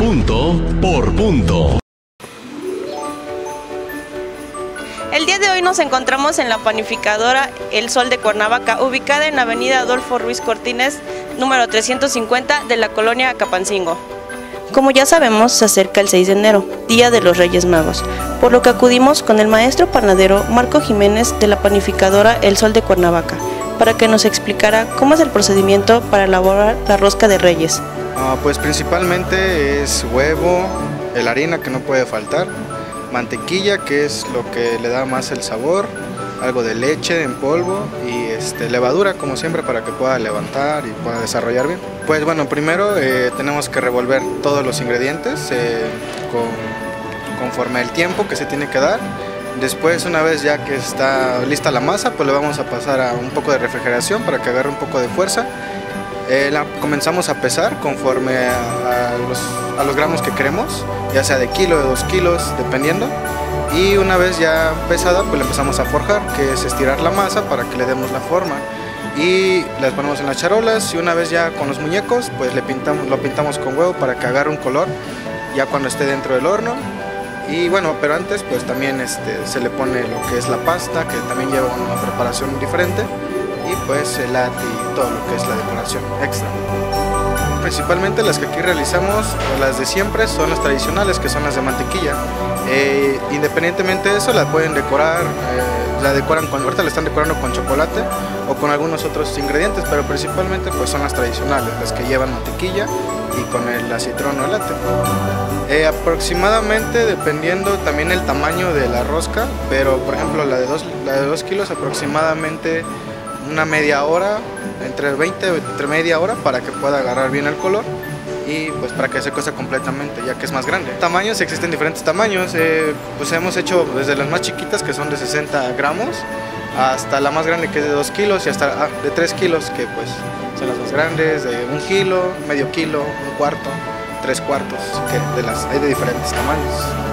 punto por punto. El día de hoy nos encontramos en la panificadora El Sol de Cuernavaca, ubicada en la avenida Adolfo Ruiz Cortines, número 350 de la colonia Acapancingo. Como ya sabemos, se acerca el 6 de enero, Día de los Reyes Magos, por lo que acudimos con el maestro panadero Marco Jiménez de la panificadora El Sol de Cuernavaca, para que nos explicara cómo es el procedimiento para elaborar la rosca de Reyes. Pues principalmente es huevo, la harina que no puede faltar, mantequilla que es lo que le da más el sabor, algo de leche en polvo y levadura como siempre para que pueda levantar y pueda desarrollar bien. Pues bueno, primero tenemos que revolver todos los ingredientes conforme el tiempo que se tiene que dar. Después, una vez ya que está lista la masa, pues le vamos a pasar a un poco de refrigeración para que agarre un poco de fuerza. La comenzamos a pesar conforme a los gramos que queremos, ya sea de kilo, de 2 kilos, dependiendo. Y una vez ya pesada, pues le empezamos a forjar, que es estirar la masa para que le demos la forma. Y las ponemos en las charolas y una vez ya con los muñecos, pues lo pintamos con huevo para que agarre un color ya cuando esté dentro del horno. Y bueno, pero antes pues también se le pone lo que es la pasta, que también lleva una preparación diferente. Y pues el ate y todo lo que es la decoración extra. Principalmente las que aquí realizamos, las de siempre, son las tradicionales, que son las de mantequilla. Independientemente de eso, la pueden decorar, ahorita la están decorando con chocolate o con algunos otros ingredientes, pero principalmente pues son las tradicionales, las que llevan mantequilla y con el acitrón o el ate. Aproximadamente, dependiendo también el tamaño de la rosca, pero por ejemplo la de 2 kilos aproximadamente una media hora, entre media hora para que pueda agarrar bien el color y pues para que se cueza completamente, ya que es más grande. Tamaños, existen diferentes tamaños, pues hemos hecho desde las más chiquitas, que son de 60 gramos, hasta la más grande, que es de 2 kilos, y hasta de 3 kilos, que pues son las más grandes, de 1 kilo, medio kilo, 1 cuarto, 3 cuartos, que hay de diferentes tamaños.